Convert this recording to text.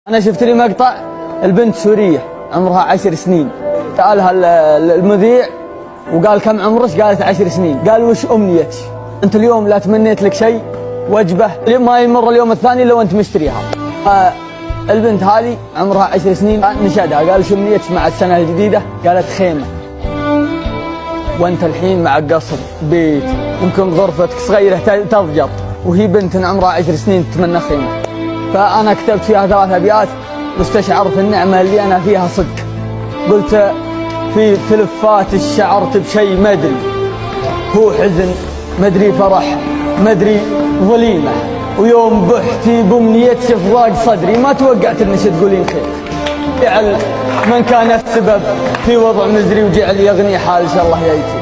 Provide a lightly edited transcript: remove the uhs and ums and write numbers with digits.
أنا شفت لي مقطع البنت سورية عمرها 10 سنين، سألها المذيع وقال كم عمرك؟ قالت 10 سنين. قال وش أمنيتك؟ أنت اليوم لا تمنيت لك شيء وجبة ما يمر اليوم الثاني لو أنت مشتريها. البنت هذه عمرها 10 سنين نشدها قال وش أمنيتك مع السنة الجديدة؟ قالت خيمة. وأنت الحين مع قصر بيت يمكن غرفتك صغيرة تضجر وهي بنت عمرها 10 سنين تتمنى خيمة. فأنا كتبت فيها 3 أبيات واستشعرت النعمة اللي أنا فيها صدق. قلت في تلفات شعرت بشيء ما أدري، هو حزن ما أدري فرح ما أدري ظليمة، ويوم بحتي بأمنيتك في ضاق صدري ما توقعت إنك تقولين خير. جعل من كان السبب في وضع مزري وجعل يغني حال إن شاء الله يعيد.